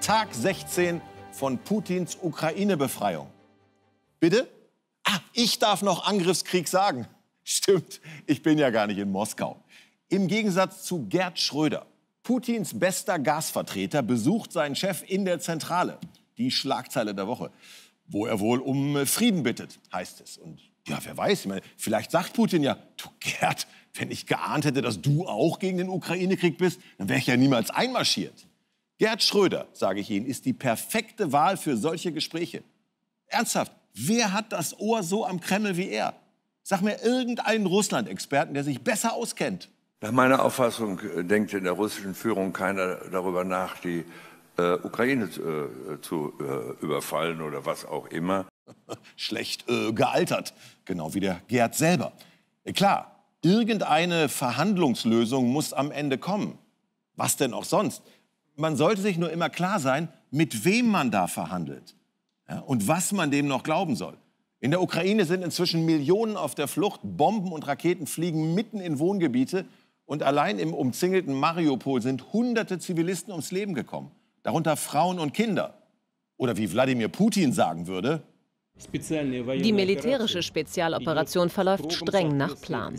Tag 16 von Putins Ukraine-Befreiung. Bitte? Ah, ich darf noch Angriffskrieg sagen. Stimmt, ich bin ja gar nicht in Moskau. Im Gegensatz zu Gerd Schröder, Putins bester Gasvertreter, besucht seinen Chef in der Zentrale. Die Schlagzeile der Woche. Wo er wohl um Frieden bittet, heißt es. Und ja, wer weiß, ich meine, vielleicht sagt Putin ja, du Gerd, wenn ich geahnt hätte, dass du auch gegen den Ukraine-Krieg bist, dann wäre ich ja niemals einmarschiert. Gerd Schröder, sage ich Ihnen, ist die perfekte Wahl für solche Gespräche. Ernsthaft, wer hat das Ohr so am Kreml wie er? Sag mir irgendeinen Russland-Experten, der sich besser auskennt. Nach meiner Auffassung denkt in der russischen Führung keiner darüber nach, die Ukraine zu überfallen oder was auch immer. Schlecht gealtert, genau wie der Gerd selber. Klar, irgendeine Verhandlungslösung muss am Ende kommen. Was denn auch sonst? Man sollte sich nur immer klar sein, mit wem man da verhandelt, ja, und was man dem noch glauben soll. In der Ukraine sind inzwischen Millionen auf der Flucht, Bomben und Raketen fliegen mitten in Wohngebiete und allein im umzingelten Mariupol sind Hunderte Zivilisten ums Leben gekommen, darunter Frauen und Kinder. Oder wie Wladimir Putin sagen würde: Die militärische Spezialoperation verläuft streng nach Plan.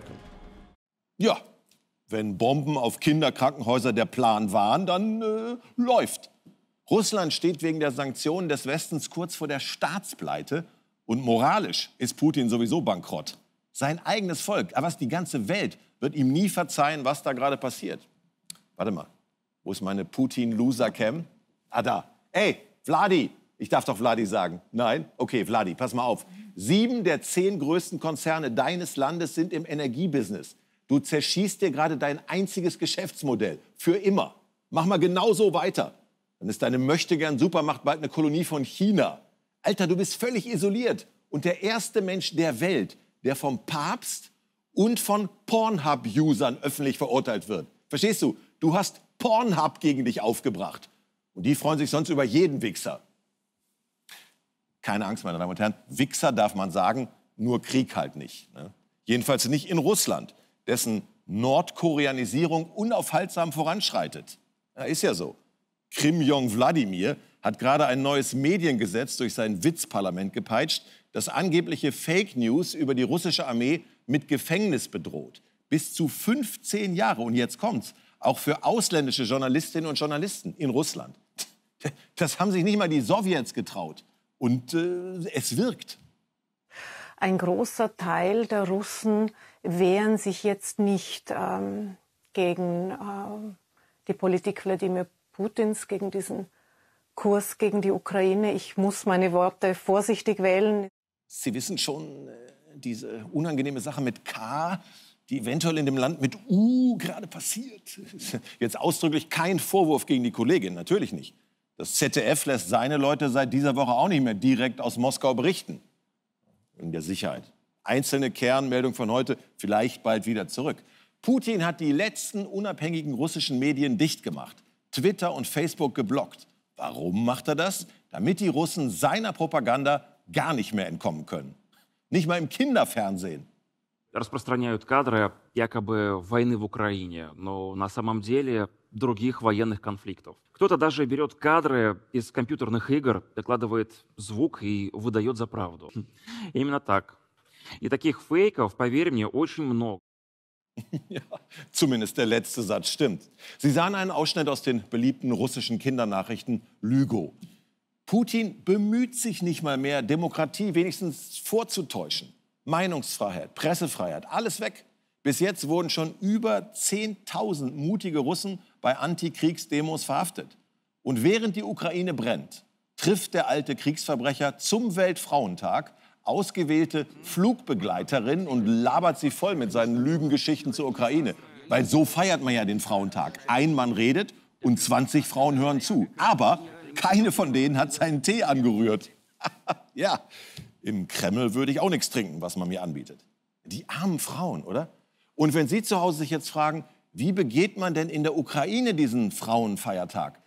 Ja, wenn Bomben auf Kinderkrankenhäuser der Plan waren, dann läuft. Russland steht wegen der Sanktionen des Westens kurz vor der Staatspleite und moralisch ist Putin sowieso bankrott. Sein eigenes Volk, aber die ganze Welt wird ihm nie verzeihen, was da gerade passiert. Warte mal, wo ist meine Putin-Loser-Cam? Ah, da. Ey, Vladi, ich darf doch Vladi sagen. Nein? Okay, Vladi, pass mal auf. 7 der 10 größten Konzerne deines Landes sind im Energiebusiness. Du zerschießt dir gerade dein einziges Geschäftsmodell. Für immer. Mach mal genau so weiter. Dann ist deine Möchtegern-Supermacht bald eine Kolonie von China. Alter, du bist völlig isoliert. Und der erste Mensch der Welt, der vom Papst und von Pornhub-Usern öffentlich verurteilt wird. Verstehst du? Du hast Pornhub gegen dich aufgebracht. Und die freuen sich sonst über jeden Wichser. Keine Angst, meine Damen und Herren. Wichser darf man sagen, nur Krieg halt nicht. Ne? Jedenfalls nicht in Russland, dessen Nordkoreanisierung unaufhaltsam voranschreitet. Ja, ist ja so. Kim-Jong Wladimir hat gerade ein neues Mediengesetz durch sein Witzparlament gepeitscht, das angebliche Fake News über die russische Armee mit Gefängnis bedroht. Bis zu 15 Jahre. Und jetzt kommt's. Auch für ausländische Journalistinnen und Journalisten in Russland. Das haben sich nicht mal die Sowjets getraut. Und es wirkt. Ein großer Teil der Russen wehren sich jetzt nicht gegen die Politik Wladimir Putins, gegen diesen Kurs gegen die Ukraine. Ich muss meine Worte vorsichtig wählen. Sie wissen schon, diese unangenehme Sache mit K, die eventuell in dem Land mit U gerade passiert. Jetzt ausdrücklich kein Vorwurf gegen die Kollegin, natürlich nicht. Das ZDF lässt seine Leute seit dieser Woche auch nicht mehr direkt aus Moskau berichten. In der Sicherheit. Einzelne Kernmeldungen von heute, vielleicht bald wieder zurück. Putin hat die letzten unabhängigen russischen Medien dicht gemacht. Twitter und Facebook geblockt. Warum macht er das? Damit die Russen seiner Propaganda gar nicht mehr entkommen können. Nicht mal im Kinderfernsehen. Распространяют кадры якобы войны в Украине, но на самом деле других военных конфликтов. Кто-то даже берет кадры из компьютерных игр, докладывает звук и выдает за правду. Именно так. И таких фейков, поверь мне, очень много. Ja, zumindest der letzte Satz stimmt. Sie sahen einen Ausschnitt aus den beliebten russischen Kindernachrichten Lygo. Putin bemüht sich nicht mal mehr, Demokratie wenigstens vorzutäuschen. Meinungsfreiheit, Pressefreiheit, alles weg. Bis jetzt wurden schon über 10.000 mutige Russen bei Antikriegsdemos verhaftet. Und während die Ukraine brennt, trifft der alte Kriegsverbrecher zum Weltfrauentag ausgewählte Flugbegleiterinnen und labert sie voll mit seinen Lügengeschichten zur Ukraine. Weil so feiert man ja den Frauentag. Ein Mann redet und 20 Frauen hören zu. Aber keine von denen hat seinen Tee angerührt. Ja, im Kreml würde ich auch nichts trinken, was man mir anbietet. Die armen Frauen, oder? Und wenn Sie zu Hause sich jetzt fragen, wie begeht man denn in der Ukraine diesen Frauenfeiertag?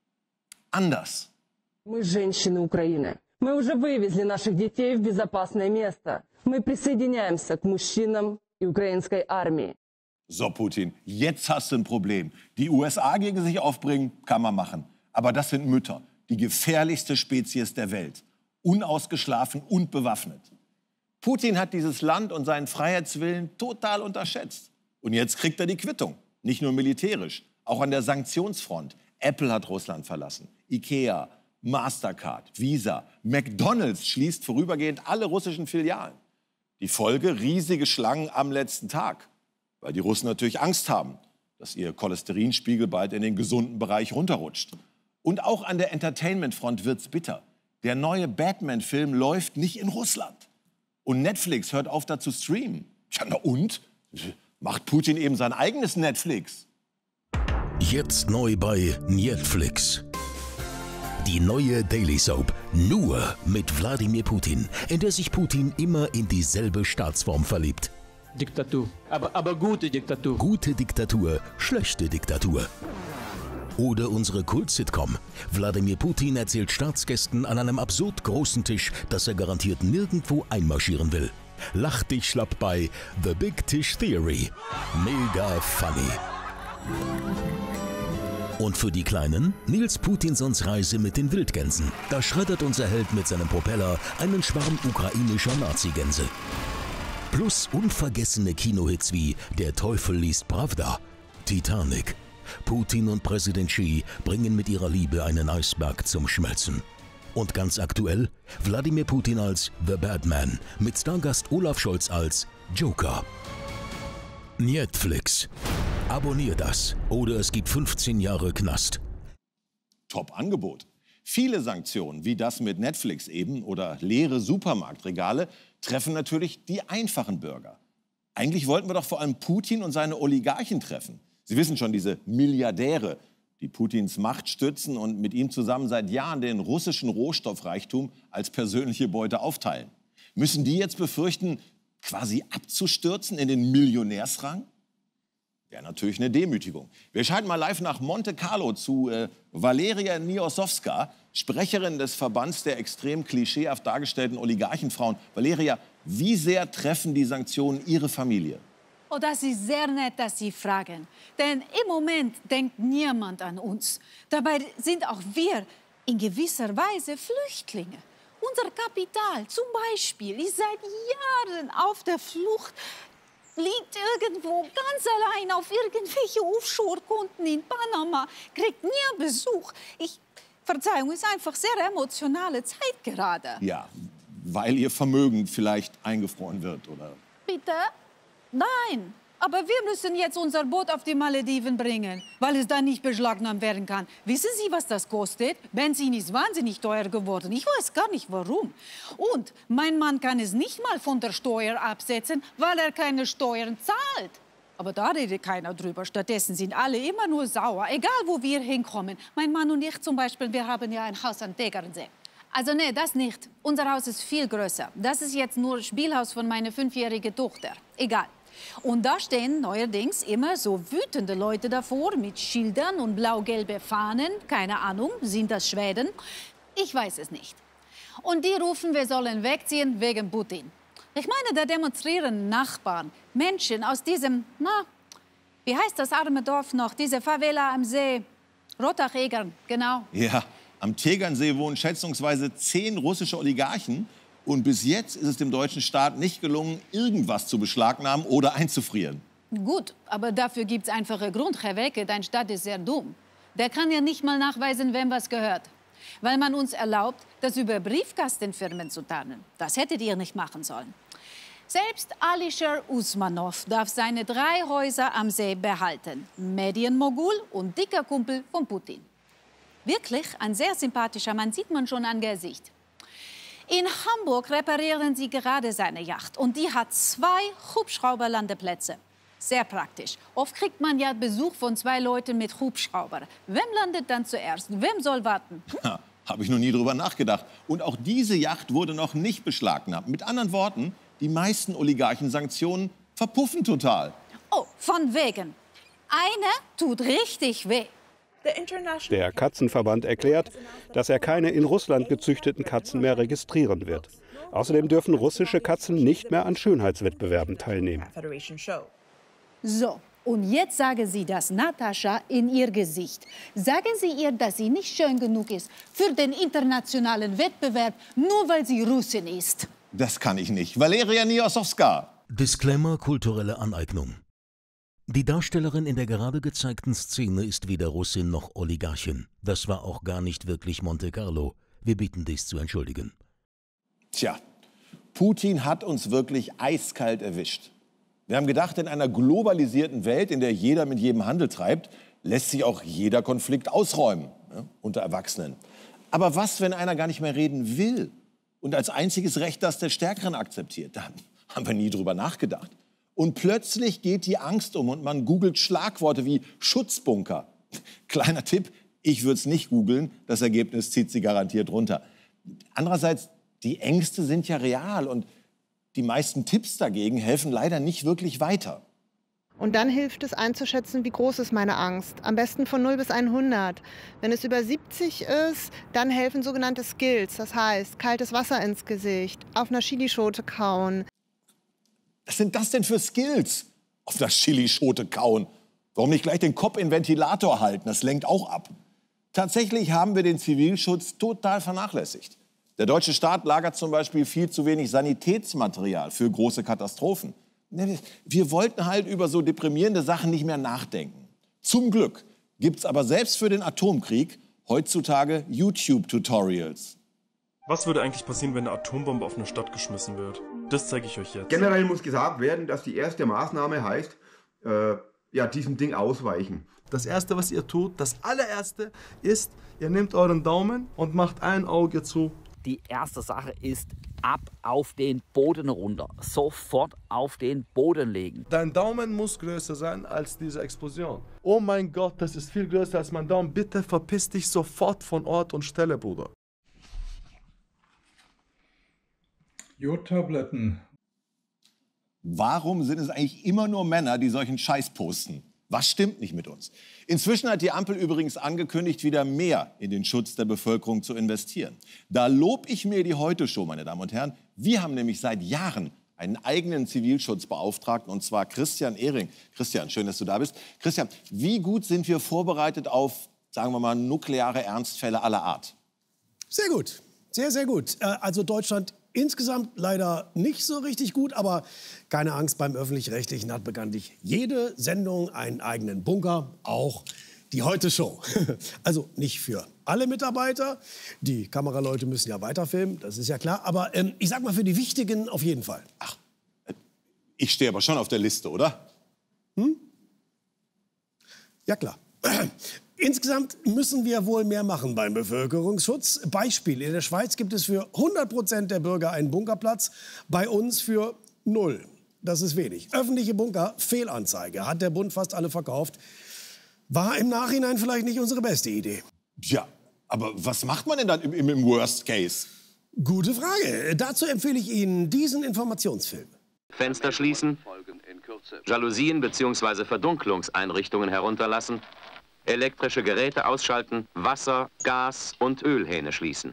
Anders. Мы женщины Украины. Мы уже вывезли наших детей в безопасное место. Мы присоединяемся к мужчинам и украинской армии. So, Putin, jetzt hast du ein Problem. Die USA gegen sich aufbringen, kann man machen. Aber das sind Mütter, die gefährlichste Spezies der Welt. Unausgeschlafen und bewaffnet. Putin hat dieses Land und seinen Freiheitswillen total unterschätzt. Und jetzt kriegt er die Quittung. Nicht nur militärisch, auch an der Sanktionsfront. Apple hat Russland verlassen, Ikea, Mastercard, Visa, McDonald's schließt vorübergehend alle russischen Filialen. Die Folge: riesige Schlangen am letzten Tag. Weil die Russen natürlich Angst haben, dass ihr Cholesterinspiegel bald in den gesunden Bereich runterrutscht. Und auch an der Entertainment-Front wird's bitter. Der neue Batman-Film läuft nicht in Russland. Und Netflix hört auf, da zu streamen. Ja, na und? Macht Putin eben sein eigenes Netflix. Jetzt neu bei Netflix. Die neue Daily Soap, nur mit Wladimir Putin, in der sich Putin immer in dieselbe Staatsform verliebt. Diktatur, aber gute Diktatur. Gute Diktatur, schlechte Diktatur. Oder unsere Kult-Sitcom. Wladimir Putin erzählt Staatsgästen an einem absurd großen Tisch, dass er garantiert nirgendwo einmarschieren will. Lach dich schlapp bei The Big Tish Theory. Mega funny. Und für die Kleinen, Nils Putinsons Reise mit den Wildgänsen. Da schreddert unser Held mit seinem Propeller einen Schwarm ukrainischer Nazigänse. Plus unvergessene Kinohits wie Der Teufel liest Pravda, Titanic. Putin und Präsident Xi bringen mit ihrer Liebe einen Eisberg zum Schmelzen. Und ganz aktuell, Wladimir Putin als The Batman, mit Stargast Olaf Scholz als Joker. Netflix. Abonnier das oder es gibt 15 Jahre Knast. Top-Angebot. Viele Sanktionen, wie das mit Netflix eben oder leere Supermarktregale, treffen natürlich die einfachen Bürger. Eigentlich wollten wir doch vor allem Putin und seine Oligarchen treffen. Sie wissen schon, diese Milliardäre, die Putins Macht stützen und mit ihm zusammen seit Jahren den russischen Rohstoffreichtum als persönliche Beute aufteilen. Müssen die jetzt befürchten, quasi abzustürzen in den Millionärsrang? Wäre natürlich eine Demütigung. Wir schalten mal live nach Monte Carlo zu Valeria Niosowska, Sprecherin des Verbands der extrem klischeehaft dargestellten Oligarchenfrauen. Valeria, wie sehr treffen die Sanktionen Ihre Familie? Oh, das ist sehr nett, dass Sie fragen. Denn im Moment denkt niemand an uns. Dabei sind auch wir in gewisser Weise Flüchtlinge. Unser Kapital zum Beispiel ist seit Jahren auf der Flucht, liegt irgendwo ganz allein auf irgendwelche Offshore-Konten in Panama, kriegt nie Besuch. Verzeihung, ist einfach sehr emotionale Zeit gerade. Ja, weil Ihr Vermögen vielleicht eingefroren wird, oder? Bitte? Nein, aber wir müssen jetzt unser Boot auf die Malediven bringen, weil es dann nicht beschlagnahmt werden kann. Wissen Sie, was das kostet? Benzin ist wahnsinnig teuer geworden. Ich weiß gar nicht, warum. Und mein Mann kann es nicht mal von der Steuer absetzen, weil er keine Steuern zahlt. Aber da redet keiner drüber. Stattdessen sind alle immer nur sauer, egal wo wir hinkommen. Mein Mann und ich zum Beispiel, wir haben ja ein Haus am Tegernsee. Also nee, das nicht. Unser Haus ist viel größer. Das ist jetzt nur Spielhaus von meiner 5-jährigen Tochter. Egal. Und da stehen neuerdings immer so wütende Leute davor mit Schildern und blau-gelbe Fahnen. Keine Ahnung, sind das Schweden? Ich weiß es nicht. Und die rufen, wir sollen wegziehen wegen Putin. Ich meine, da demonstrieren Nachbarn, Menschen aus diesem, wie heißt das arme Dorf noch, diese Favela am See, Rotach-Egern, genau. Ja, am Tegernsee wohnen schätzungsweise 10 russische Oligarchen. Und bis jetzt ist es dem deutschen Staat nicht gelungen, irgendwas zu beschlagnahmen oder einzufrieren. Gut, aber dafür gibt es einfache Grund, Herr Welke, dein Staat ist sehr dumm. Der kann ja nicht mal nachweisen, wem was gehört. Weil man uns erlaubt, das über Briefkastenfirmen zu tarnen. Das hättet ihr nicht machen sollen. Selbst Alisher Usmanov darf seine 3 Häuser am See behalten. Medienmogul und dicker Kumpel von Putin. Wirklich ein sehr sympathischer Mann, sieht man schon an Gesicht. In Hamburg reparieren sie gerade seine Yacht und die hat 2 Hubschrauberlandeplätze. Sehr praktisch. Oft kriegt man ja Besuch von 2 Leuten mit Hubschrauber. Wem landet dann zuerst? Wem soll warten? Ja, habe ich noch nie drüber nachgedacht. Und auch diese Yacht wurde noch nicht beschlagnahmt. Mit anderen Worten, die meisten Oligarchensanktionen verpuffen total. Oh, von wegen. Eine tut richtig weh. Der Katzenverband erklärt, dass er keine in Russland gezüchteten Katzen mehr registrieren wird. Außerdem dürfen russische Katzen nicht mehr an Schönheitswettbewerben teilnehmen. So, Und jetzt sagen Sie das Natascha in ihr Gesicht. Sagen Sie ihr, dass sie nicht schön genug ist für den internationalen Wettbewerb, nur weil sie Russin ist. Das kann ich nicht. Valeria Niosowska. Disclaimer: kulturelle Aneignung. Die Darstellerin in der gerade gezeigten Szene ist weder Russin noch Oligarchin. Das war auch gar nicht wirklich Monte Carlo. Wir bitten dies zu entschuldigen. Tja, Putin hat uns wirklich eiskalt erwischt. Wir haben gedacht, in einer globalisierten Welt, in der jeder mit jedem Handel treibt, lässt sich auch jeder Konflikt ausräumen, ja, unter Erwachsenen. Aber was, wenn einer gar nicht mehr reden will und als einziges Recht das der Stärkeren akzeptiert? Da haben wir nie drüber nachgedacht. Und plötzlich geht die Angst um und man googelt Schlagworte wie Schutzbunker. Kleiner Tipp, ich würde es nicht googeln, das Ergebnis zieht sie garantiert runter. Andererseits, die Ängste sind ja real und die meisten Tipps dagegen helfen leider nicht wirklich weiter. Und dann hilft es einzuschätzen, wie groß ist meine Angst. Am besten von 0 bis 100. Wenn es über 70 ist, dann helfen sogenannte Skills. Das heißt, kaltes Wasser ins Gesicht, auf einer Chilischote kauen. Was sind das denn für Skills? Auf der Chilischote kauen. Warum nicht gleich den Kopf in den Ventilator halten? Das lenkt auch ab. Tatsächlich haben wir den Zivilschutz total vernachlässigt. Der deutsche Staat lagert zum Beispiel viel zu wenig Sanitätsmaterial für große Katastrophen. Wir wollten halt über so deprimierende Sachen nicht mehr nachdenken. Zum Glück gibt es aber selbst für den Atomkrieg heutzutage YouTube-Tutorials. Was würde eigentlich passieren, wenn eine Atombombe auf eine Stadt geschmissen wird? Das zeige ich euch jetzt. Generell muss gesagt werden, dass die erste Maßnahme heißt, diesem Ding ausweichen. Das Erste, was ihr tut, das allererste ist, ihr nehmt euren Daumen und macht ein Auge zu. Die erste Sache ist, ab auf den Boden runter. Sofort auf den Boden legen. Dein Daumen muss größer sein als diese Explosion. Oh mein Gott, das ist viel größer als mein Daumen. Bitte verpiss dich sofort von Ort und Stelle, Bruder. Jodtabletten. Warum sind es eigentlich immer nur Männer, die solchen Scheiß posten? Was stimmt nicht mit uns? Inzwischen hat die Ampel übrigens angekündigt, wieder mehr in den Schutz der Bevölkerung zu investieren. Da lob ich mir die Heute-Show, meine Damen und Herren. Wir haben nämlich seit Jahren einen eigenen Zivilschutzbeauftragten, und zwar Christian Ehring. Christian, schön, dass du da bist. Christian, wie gut sind wir vorbereitet auf, sagen wir mal, nukleare Ernstfälle aller Art? Sehr gut, sehr, sehr gut. Also Deutschland insgesamt leider nicht so richtig gut, aber keine Angst, beim Öffentlich-Rechtlichen hat bekanntlich jede Sendung einen eigenen Bunker, auch die Heute-Show. Also nicht für alle Mitarbeiter, die Kameraleute müssen ja weiterfilmen, das ist ja klar, aber ich sag mal für die Wichtigen auf jeden Fall. Ach, ich stehe aber schon auf der Liste, oder? Ja klar. Insgesamt müssen wir wohl mehr machen beim Bevölkerungsschutz. Beispiel, in der Schweiz gibt es für 100% der Bürger einen Bunkerplatz, bei uns für 0. Das ist wenig. Öffentliche Bunker, Fehlanzeige, hat der Bund fast alle verkauft. War im Nachhinein vielleicht nicht unsere beste Idee. Ja, aber was macht man denn dann im Worst Case? Gute Frage. Dazu empfehle ich Ihnen diesen Informationsfilm. Fenster schließen, Jalousien bzw. Verdunklungseinrichtungen herunterlassen, elektrische Geräte ausschalten, Wasser-, Gas- und Ölhähne schließen.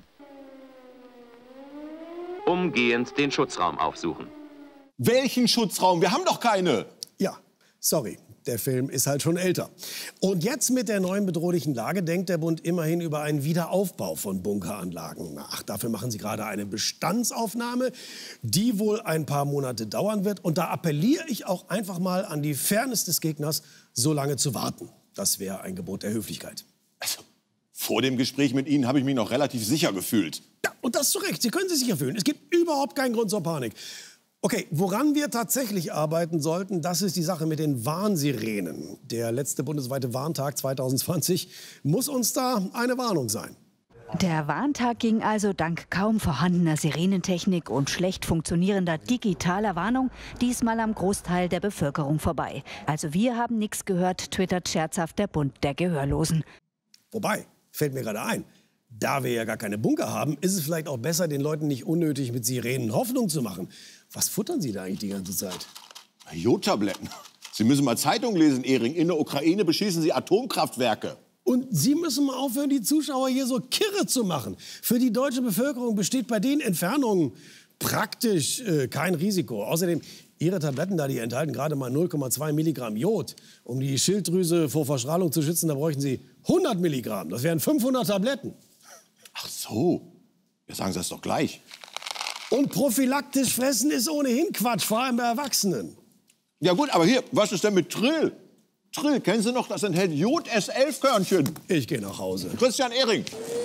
Umgehend den Schutzraum aufsuchen. Welchen Schutzraum? Wir haben doch keine! Ja, sorry. Der Film ist halt schon älter. Und jetzt mit der neuen bedrohlichen Lage denkt der Bund immerhin über einen Wiederaufbau von Bunkeranlagen. Ach, dafür machen sie gerade eine Bestandsaufnahme, die wohl ein paar Monate dauern wird. Und da appelliere ich auch einfach mal an die Fairness des Gegners, so lange zu warten. Das wäre ein Gebot der Höflichkeit. Also, vor dem Gespräch mit Ihnen habe ich mich noch relativ sicher gefühlt. Ja, und das zu Recht. Sie können sich sicher fühlen. Es gibt überhaupt keinen Grund zur Panik. Okay, woran wir tatsächlich arbeiten sollten, das ist die Sache mit den Warnsirenen. Der letzte bundesweite Warntag 2020 muss uns da eine Warnung sein. Der Warntag ging also dank kaum vorhandener Sirenentechnik und schlecht funktionierender digitaler Warnung diesmal am Großteil der Bevölkerung vorbei. Also wir haben nichts gehört, twittert scherzhaft der Bund der Gehörlosen. Wobei, fällt mir gerade ein, da wir ja gar keine Bunker haben, ist es vielleicht auch besser, den Leuten nicht unnötig mit Sirenen Hoffnung zu machen. Was futtern Sie da eigentlich die ganze Zeit? Jodtabletten. Sie müssen mal Zeitung lesen, Ehring. In der Ukraine beschießen sie Atomkraftwerke. Und Sie müssen mal aufhören, die Zuschauer hier so kirre zu machen. Für die deutsche Bevölkerung besteht bei den Entfernungen praktisch kein Risiko. Außerdem, Ihre Tabletten da, die enthalten gerade mal 0,2 Milligramm Jod. Um die Schilddrüse vor Verstrahlung zu schützen, da bräuchten Sie 100 Milligramm. Das wären 500 Tabletten. Ach so. Ja, sagen Sie das doch gleich. Und prophylaktisch fressen ist ohnehin Quatsch, vor allem bei Erwachsenen. Ja gut, aber hier, was ist denn mit Trill? Trill, kennen Sie noch, das enthält Jod S11-Körnchen. Ich gehe nach Hause. Christian Ehring.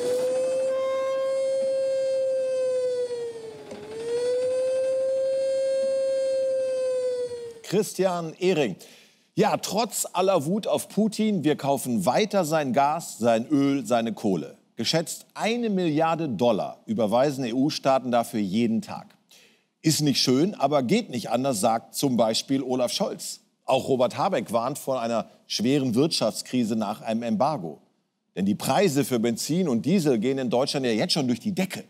Christian Ehring. Ja, trotz aller Wut auf Putin, wir kaufen weiter sein Gas, sein Öl, seine Kohle. Geschätzt $1 Milliarde überweisen EU-Staaten dafür jeden Tag. Ist nicht schön, aber geht nicht anders, sagt zum Beispiel Olaf Scholz. Auch Robert Habeck warnt vor einer schweren Wirtschaftskrise nach einem Embargo. Denn die Preise für Benzin und Diesel gehen in Deutschland ja jetzt schon durch die Decke.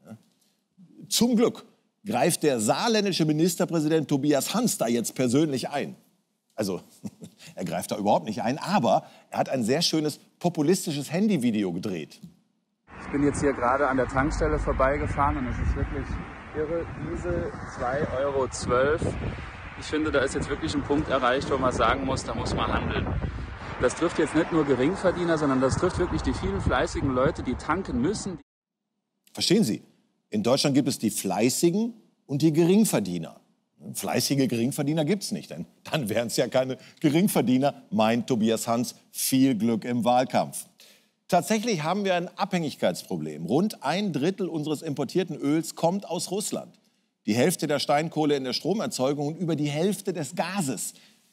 Zum Glück greift der saarländische Ministerpräsident Tobias Hans da jetzt persönlich ein. Also, er greift da überhaupt nicht ein, aber er hat ein sehr schönes populistisches Handyvideo gedreht. Ich bin jetzt hier gerade an der Tankstelle vorbeigefahren und es ist wirklich irre. Diesel 2,12 €. Ich finde, da ist jetzt wirklich ein Punkt erreicht, wo man sagen muss, da muss man handeln. Das trifft jetzt nicht nur Geringverdiener, sondern das trifft wirklich die vielen fleißigen Leute, die tanken müssen. Verstehen Sie? In Deutschland gibt es die Fleißigen und die Geringverdiener. Fleißige Geringverdiener gibt es nicht, denn dann wären es ja keine Geringverdiener, meint Tobias Hans. Viel Glück im Wahlkampf. Tatsächlich haben wir ein Abhängigkeitsproblem. Rund 1/3 unseres importierten Öls kommt aus Russland. Die Hälfte der Steinkohle in der Stromerzeugung und über die Hälfte des Gases.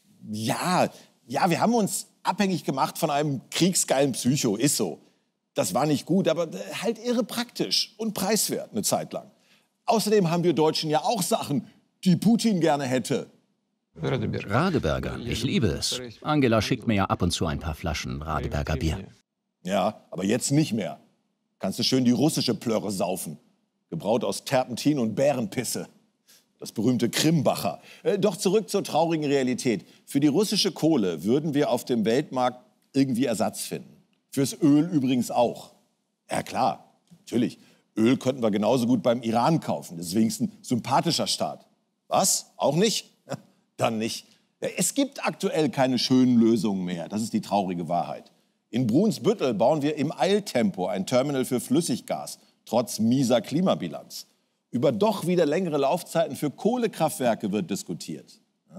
Ja, wir haben uns abhängig gemacht von einem kriegsgeilen Psycho, ist so. Das war nicht gut, aber halt irre praktisch und preiswert eine Zeit lang. Außerdem haben wir Deutschen ja auch Sachen, die Putin gerne hätte. Radeberger, ich liebe es. Angela schickt mir ja ab und zu ein paar Flaschen Radeberger Bier. Ja, aber jetzt nicht mehr. Kannst du schön die russische Plörre saufen. Gebraut aus Terpentin und Bärenpisse. Das berühmte Krimbacher. Doch zurück zur traurigen Realität. Für die russische Kohle würden wir auf dem Weltmarkt irgendwie Ersatz finden. Fürs Öl übrigens auch. Ja klar, natürlich. Öl könnten wir genauso gut beim Iran kaufen. Das ist wenigstens ein sympathischer Staat. Was? Auch nicht? Dann nicht. Es gibt aktuell keine schönen Lösungen mehr. Das ist die traurige Wahrheit. In Brunsbüttel bauen wir im Eiltempo ein Terminal für Flüssiggas, trotz mieser Klimabilanz. Über doch wieder längere Laufzeiten für Kohlekraftwerke wird diskutiert.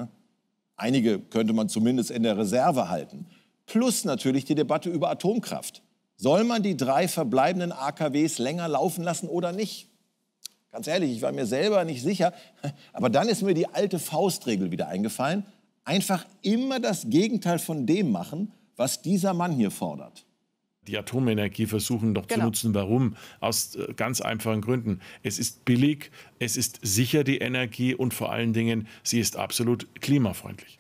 Einige könnte man zumindest in der Reserve halten. Plus natürlich die Debatte über Atomkraft. Soll man die 3 verbleibenden AKWs länger laufen lassen oder nicht? Ganz ehrlich, ich war mir selber nicht sicher. Aber dann ist mir die alte Faustregel wieder eingefallen. Einfach immer das Gegenteil von dem machen, was dieser Mann hier fordert. Die Atomenergie versuchen doch zu nutzen. Warum? Aus ganz einfachen Gründen. Es ist billig, es ist sicher die Energie und vor allen Dingen, sie ist absolut klimafreundlich.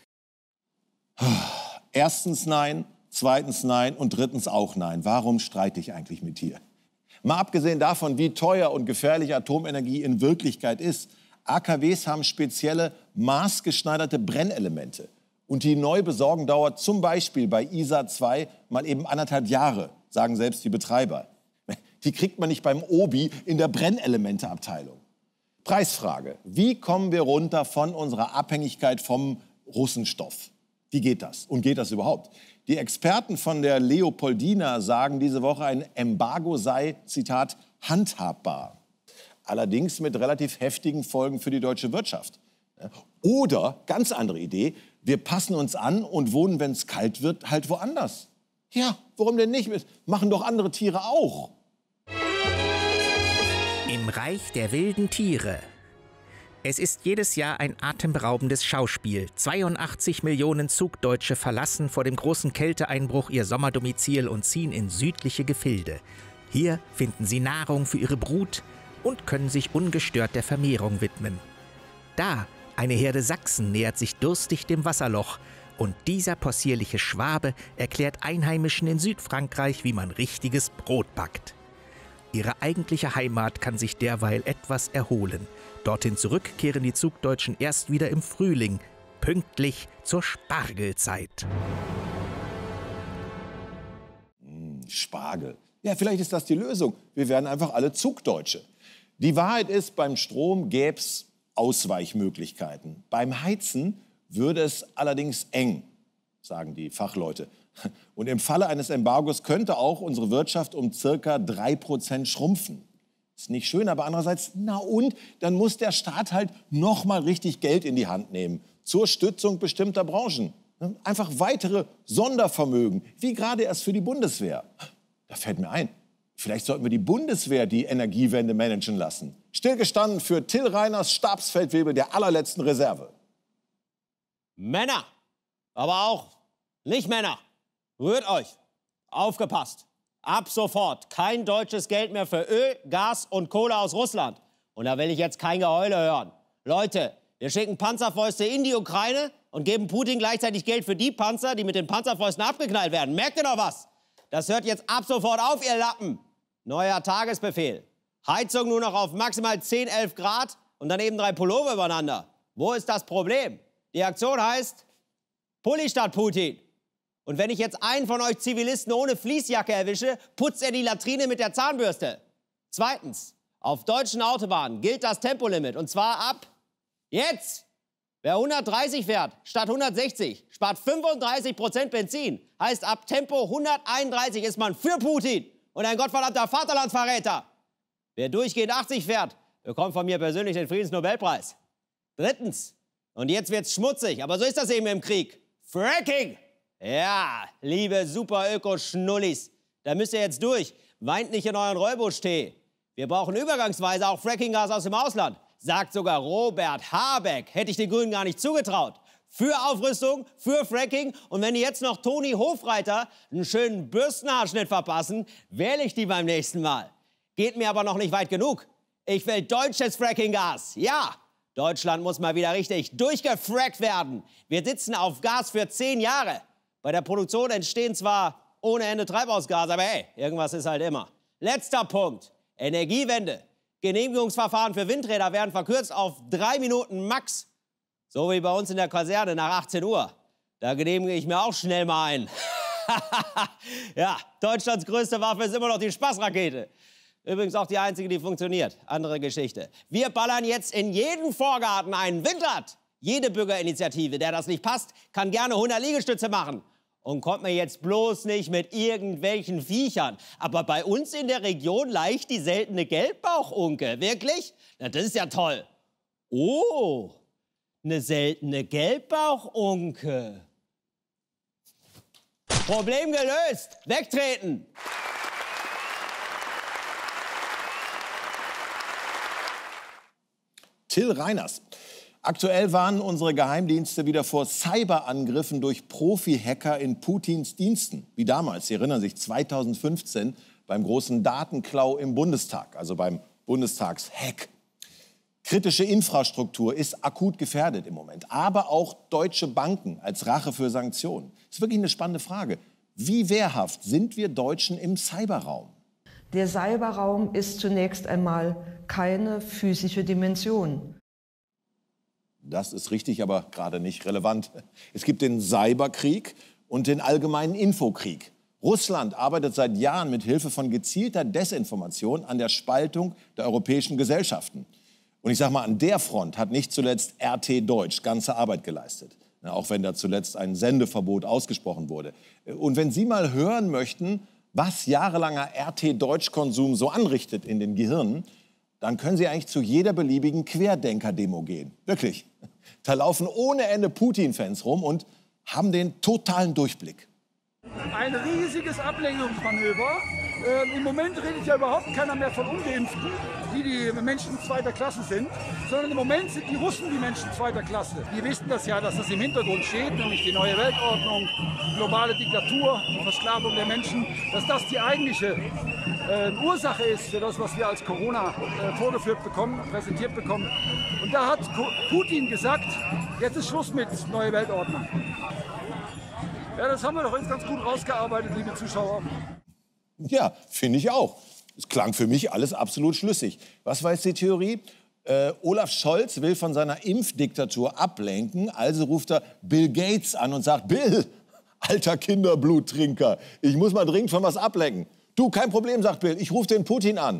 Erstens nein, zweitens nein und drittens auch nein. Warum streite ich eigentlich mit dir? Mal abgesehen davon, wie teuer und gefährlich Atomenergie in Wirklichkeit ist. AKWs haben spezielle, maßgeschneiderte Brennelemente. Und die Neubesorgung dauert zum Beispiel bei ISA 2 mal eben 1,5 Jahre, sagen selbst die Betreiber. Die kriegt man nicht beim Obi in der Brennelementeabteilung. Preisfrage. Wie kommen wir runter von unserer Abhängigkeit vom Russenstoff? Wie geht das? Und geht das überhaupt? Die Experten von der Leopoldina sagen diese Woche, ein Embargo sei, Zitat, handhabbar. Allerdings mit relativ heftigen Folgen für die deutsche Wirtschaft. Oder, ganz andere Idee, wir passen uns an und wohnen, wenn es kalt wird, halt woanders. Ja, warum denn nicht? Machen doch andere Tiere auch. Im Reich der wilden Tiere. Es ist jedes Jahr ein atemberaubendes Schauspiel. 82 Millionen Zugdeutsche verlassen vor dem großen Kälteeinbruch ihr Sommerdomizil und ziehen in südliche Gefilde. Hier finden sie Nahrung für ihre Brut und können sich ungestört der Vermehrung widmen. Da, eine Herde Sachsen nähert sich durstig dem Wasserloch und dieser possierliche Schwabe erklärt Einheimischen in Südfrankreich, wie man richtiges Brot backt. Ihre eigentliche Heimat kann sich derweil etwas erholen. Dorthin zurück kehren die Zugdeutschen erst wieder im Frühling, pünktlich zur Spargelzeit. Spargel. Ja, vielleicht ist das die Lösung. Wir werden einfach alle Zugdeutsche. Die Wahrheit ist, beim Strom gäb's Ausweichmöglichkeiten. Beim Heizen würde es allerdings eng, sagen die Fachleute. Und im Falle eines Embargos könnte auch unsere Wirtschaft um circa 3% schrumpfen. Ist nicht schön, aber andererseits, na und, dann muss der Staat halt noch mal richtig Geld in die Hand nehmen zur Stützung bestimmter Branchen. Einfach weitere Sondervermögen, wie gerade erst für die Bundeswehr. Da fällt mir ein, vielleicht sollten wir die Bundeswehr die Energiewende managen lassen. Stillgestanden für Till Reiners Stabsfeldwebel der allerletzten Reserve. Männer, aber auch nicht Männer, rührt euch, aufgepasst. Ab sofort kein deutsches Geld mehr für Öl, Gas und Kohle aus Russland. Und da will ich jetzt kein Geheule hören. Leute, wir schicken Panzerfäuste in die Ukraine und geben Putin gleichzeitig Geld für die Panzer, die mit den Panzerfäusten abgeknallt werden. Merkt ihr noch was? Das hört jetzt ab sofort auf, ihr Lappen. Neuer Tagesbefehl. Heizung nur noch auf maximal 10, 11 Grad und dann eben 3 Pullover übereinander. Wo ist das Problem? Die Aktion heißt Pulli statt Putin. Und wenn ich jetzt einen von euch Zivilisten ohne Fließjacke erwische, putzt er die Latrine mit der Zahnbürste. Zweitens, auf deutschen Autobahnen gilt das Tempolimit und zwar ab jetzt. Wer 130 fährt statt 160, spart 35% Benzin. Heißt, ab Tempo 131 ist man für Putin und ein gottverdammter Vaterlandsverräter. Wer durchgehend 80 fährt, bekommt von mir persönlich den Friedensnobelpreis. Drittens, und jetzt wird's schmutzig, aber so ist das eben im Krieg. Fracking! Ja, liebe Super-Öko-Schnullis, da müsst ihr jetzt durch. Weint nicht in euren Räubusch-Tee. Wir brauchen übergangsweise auch Frackinggas aus dem Ausland. Sagt sogar Robert Habeck. Hätte ich den Grünen gar nicht zugetraut. Für Aufrüstung, für Fracking. Und wenn die jetzt noch Toni Hofreiter einen schönen Bürstenhaarschnitt verpassen, wähle ich die beim nächsten Mal. Geht mir aber noch nicht weit genug. Ich will deutsches Frackinggas. Ja, Deutschland muss mal wieder richtig durchgefrackt werden. Wir sitzen auf Gas für 10 Jahre. Bei der Produktion entstehen zwar ohne Ende Treibhausgase, aber hey, irgendwas ist halt immer. Letzter Punkt. Energiewende. Genehmigungsverfahren für Windräder werden verkürzt auf 3 Minuten max. So wie bei uns in der Kaserne nach 18 Uhr. Da genehmige ich mir auch schnell mal ein. Ja, Deutschlands größte Waffe ist immer noch die Spaßrakete. Übrigens auch die einzige, die funktioniert. Andere Geschichte. Wir ballern jetzt in jeden Vorgarten ein Windrad. Jede Bürgerinitiative, der das nicht passt, kann gerne 100 Liegestütze machen. Und kommt mir jetzt bloß nicht mit irgendwelchen Viechern. Aber bei uns in der Region leicht die seltene Gelbbauchunke. Wirklich? Na, das ist ja toll. Oh, eine seltene Gelbbauchunke. Problem gelöst. Wegtreten. Till Reiners. Aktuell warnen unsere Geheimdienste wieder vor Cyberangriffen durch Profi-Hacker in Putins Diensten. Wie damals, Sie erinnern sich, 2015 beim großen Datenklau im Bundestag, also beim Bundestagshack. Kritische Infrastruktur ist akut gefährdet im Moment, aber auch deutsche Banken als Rache für Sanktionen. Das ist wirklich eine spannende Frage. Wie wehrhaft sind wir Deutschen im Cyberraum? Der Cyberraum ist zunächst einmal keine physische Dimension. Das ist richtig, aber gerade nicht relevant. Es gibt den Cyberkrieg und den allgemeinen Infokrieg. Russland arbeitet seit Jahren mit Hilfe von gezielter Desinformation an der Spaltung der europäischen Gesellschaften. Und ich sage mal, an der Front hat nicht zuletzt RT Deutsch ganze Arbeit geleistet. Auch wenn da zuletzt ein Sendeverbot ausgesprochen wurde. Und wenn Sie mal hören möchten, was jahrelanger RT Deutsch-Konsum so anrichtet in den Gehirnen, dann können Sie eigentlich zu jeder beliebigen Querdenker-Demo gehen. Wirklich. Da laufen ohne Ende Putin-Fans rum und haben den totalen Durchblick. Ein riesiges Ablenkungsmanöver. Im Moment redet ja überhaupt keiner mehr von Ungeimpften, die Menschen zweiter Klasse sind, sondern im Moment sind die Russen die Menschen zweiter Klasse. Die wissen das ja, dass das im Hintergrund steht, nämlich die neue Weltordnung, globale Diktatur, Versklavung der Menschen, dass das die eigentliche Ursache ist für das, was wir als Corona vorgeführt bekommen, präsentiert bekommen. Und da hat Putin gesagt, jetzt ist Schluss mit neue Weltordnung. Ja, das haben wir doch jetzt ganz gut rausgearbeitet, liebe Zuschauer. Ja, finde ich auch. Es klang für mich alles absolut schlüssig. Was war jetzt die Theorie? Olaf Scholz will von seiner Impfdiktatur ablenken, also ruft er Bill Gates an und sagt, Bill, alter Kinderbluttrinker, ich muss mal dringend von was ablenken. Du, kein Problem, sagt Bill, ich rufe den Putin an.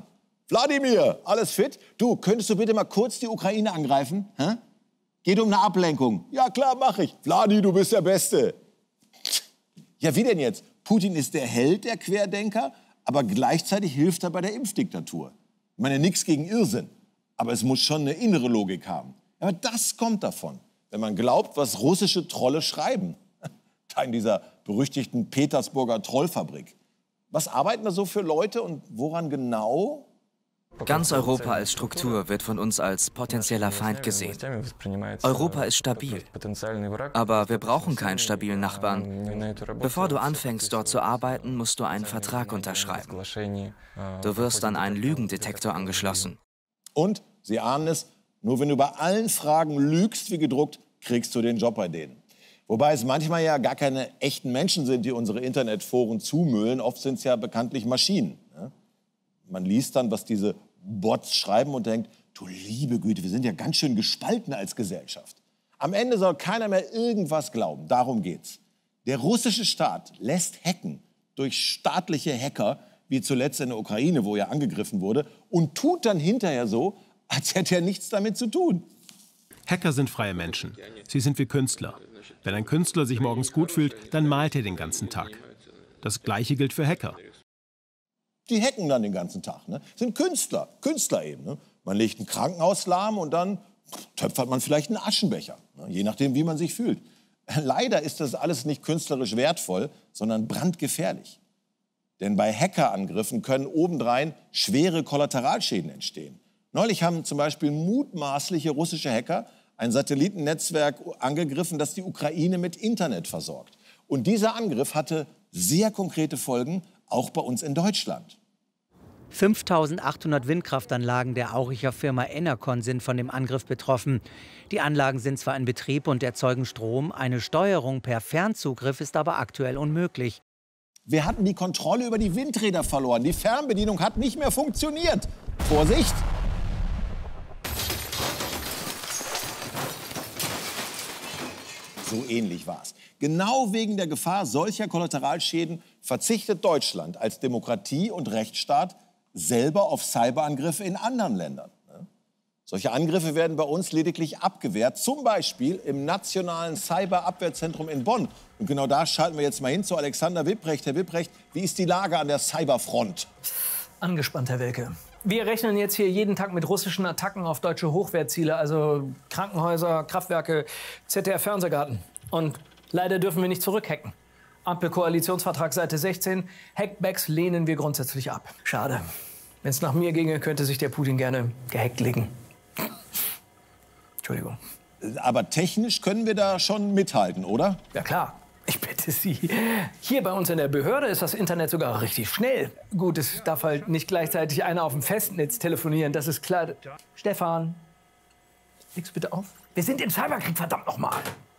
Wladimir, alles fit? Du, könntest du bitte mal kurz die Ukraine angreifen? Hä? Geht um eine Ablenkung. Ja klar, mach ich. Vladi, du bist der Beste. Ja, wie denn jetzt? Putin ist der Held der Querdenker, aber gleichzeitig hilft er bei der Impfdiktatur. Ich meine, nichts gegen Irrsinn, aber es muss schon eine innere Logik haben. Aber das kommt davon, wenn man glaubt, was russische Trolle schreiben. Da in dieser berüchtigten Petersburger Trollfabrik. Was arbeiten da so für Leute und woran genau? Ganz Europa als Struktur wird von uns als potenzieller Feind gesehen. Europa ist stabil. Aber wir brauchen keinen stabilen Nachbarn. Bevor du anfängst, dort zu arbeiten, musst du einen Vertrag unterschreiben. Du wirst an einen Lügendetektor angeschlossen. Und, Sie ahnen es, nur wenn du bei allen Fragen lügst wie gedruckt, kriegst du den Job bei denen. Wobei es manchmal ja gar keine echten Menschen sind, die unsere Internetforen zumüllen. Oft sind es ja bekanntlich Maschinen. Man liest dann, was diese Bots schreiben und denkt, du liebe Güte, wir sind ja ganz schön gespalten als Gesellschaft. Am Ende soll keiner mehr irgendwas glauben. Darum geht's. Der russische Staat lässt hacken durch staatliche Hacker, wie zuletzt in der Ukraine, wo er angegriffen wurde, und tut dann hinterher so, als hätte er nichts damit zu tun. Hacker sind freie Menschen. Sie sind wie Künstler. Wenn ein Künstler sich morgens gut fühlt, dann malt er den ganzen Tag. Das Gleiche gilt für Hacker. Die hacken dann den ganzen Tag. Ne? Sind Künstler eben. Ne? Man legt ein Krankenhaus lahm und dann töpfert man vielleicht einen Aschenbecher. Ne? Je nachdem, wie man sich fühlt. Leider ist das alles nicht künstlerisch wertvoll, sondern brandgefährlich. Denn bei Hackerangriffen können obendrein schwere Kollateralschäden entstehen. Neulich haben zum Beispiel mutmaßliche russische Hacker ein Satellitennetzwerk angegriffen, das die Ukraine mit Internet versorgt. Und dieser Angriff hatte sehr konkrete Folgen, auch bei uns in Deutschland. 5.800 Windkraftanlagen der Auricher Firma Enercon sind von dem Angriff betroffen. Die Anlagen sind zwar in Betrieb und erzeugen Strom, eine Steuerung per Fernzugriff ist aber aktuell unmöglich. Wir hatten die Kontrolle über die Windräder verloren. Die Fernbedienung hat nicht mehr funktioniert. Vorsicht! So ähnlich war es. Genau wegen der Gefahr solcher Kollateralschäden verzichtet Deutschland als Demokratie und Rechtsstaat selber auf Cyberangriffe in anderen Ländern. Solche Angriffe werden bei uns lediglich abgewehrt, zum Beispiel im Nationalen Cyberabwehrzentrum in Bonn. Und genau da schalten wir jetzt mal hin zu Alexander Wipprecht. Herr Wipprecht, wie ist die Lage an der Cyberfront? Angespannt, Herr Welke. Wir rechnen jetzt hier jeden Tag mit russischen Attacken auf deutsche Hochwertziele, also Krankenhäuser, Kraftwerke, ZDF-Fernsehgarten. Und leider dürfen wir nicht zurückhacken. Ampel-Koalitionsvertrag Seite 16. Hackbacks lehnen wir grundsätzlich ab. Schade. Wenn es nach mir ginge, könnte sich der Putin gerne gehackt legen. Entschuldigung. Aber technisch können wir da schon mithalten, oder? Ja klar. Ich bitte Sie. Hier bei uns in der Behörde ist das Internet sogar richtig schnell. Gut, es darf halt nicht gleichzeitig einer auf dem Festnetz telefonieren, das ist klar. Stefan, leg's bitte auf. Wir sind im Cyberkrieg, verdammt nochmal.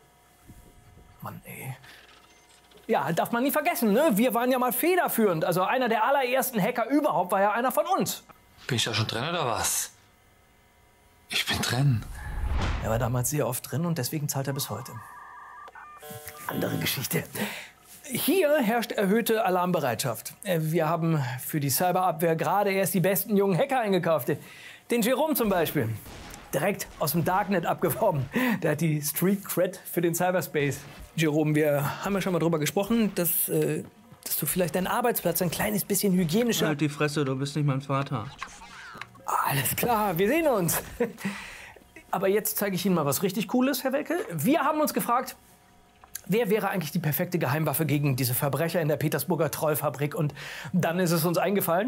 Mann, ey. Ja, darf man nie vergessen, ne? Wir waren ja mal federführend. Also einer der allerersten Hacker überhaupt war ja einer von uns. Bin ich da schon drin oder was? Ich bin drin. Er war damals sehr oft drin und deswegen zahlt er bis heute. Andere Geschichte. Hier herrscht erhöhte Alarmbereitschaft. Wir haben für die Cyberabwehr gerade erst die besten jungen Hacker eingekauft. Den Jerome zum Beispiel. Direkt aus dem Darknet abgeworben. Der hat die Street Cred für den Cyberspace. Jerome, wir haben ja schon mal drüber gesprochen, dass du vielleicht deinen Arbeitsplatz ein kleines bisschen hygienischer... Halt die Fresse, du bist nicht mein Vater. Alles klar, wir sehen uns. Aber jetzt zeige ich Ihnen mal was richtig Cooles, Herr Welke. Wir haben uns gefragt, wer wäre eigentlich die perfekte Geheimwaffe gegen diese Verbrecher in der Petersburger Trollfabrik? Und dann ist es uns eingefallen,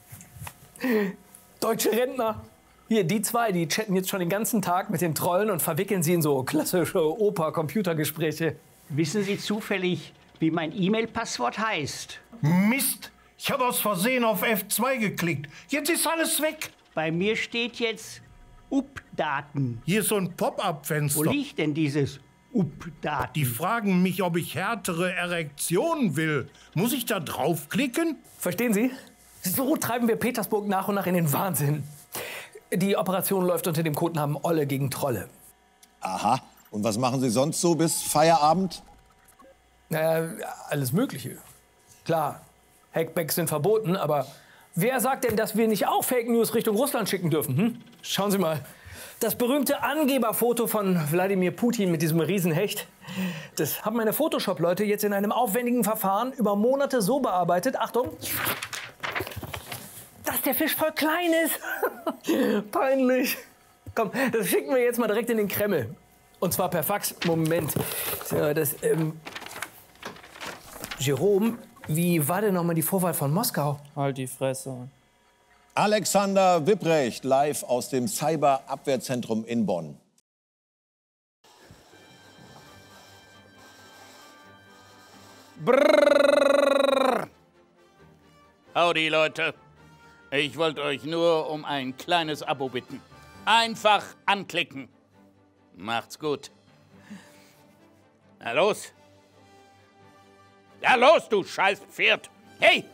deutsche Rentner. Hier, die zwei, die chatten jetzt schon den ganzen Tag mit den Trollen und verwickeln sie in so klassische Oper-Computergespräche. Wissen Sie zufällig, wie mein E-Mail-Passwort heißt? Mist! Ich habe aus Versehen auf F2 geklickt. Jetzt ist alles weg. Bei mir steht jetzt UP-Daten. Hier ist so ein Pop-up-Fenster. Wo liegt denn dieses UP-Daten? Die fragen mich, ob ich härtere Erektionen will. Muss ich da draufklicken? Verstehen Sie? So treiben wir Petersburg nach und nach in den Wahnsinn. Die Operation läuft unter dem Codenamen Olle gegen Trolle. Aha. Und was machen Sie sonst so bis Feierabend? Naja, alles Mögliche. Klar, Hackbacks sind verboten, aber Wer sagt denn, dass wir nicht auch Fake News Richtung Russland schicken dürfen? Hm? Schauen Sie mal. Das berühmte Angeberfoto von Wladimir Putin mit diesem Riesenhecht. Das haben meine Photoshop-Leute jetzt in einem aufwendigen Verfahren über Monate so bearbeitet, Achtung, dass der Fisch voll klein ist. Peinlich. Komm, das schicken wir jetzt mal direkt in den Kreml. Und zwar per Fax. Moment. Jerome, wie war denn nochmal die Vorwahl von Moskau? Halt die Fresse. Alexander Wipprecht, live aus dem Cyberabwehrzentrum in Bonn. Brrrr. Howdy, Leute. Ich wollte euch nur um ein kleines Abo bitten. Einfach anklicken. Macht's gut. Na los. Ja, los, du scheiß Pferd. Hey,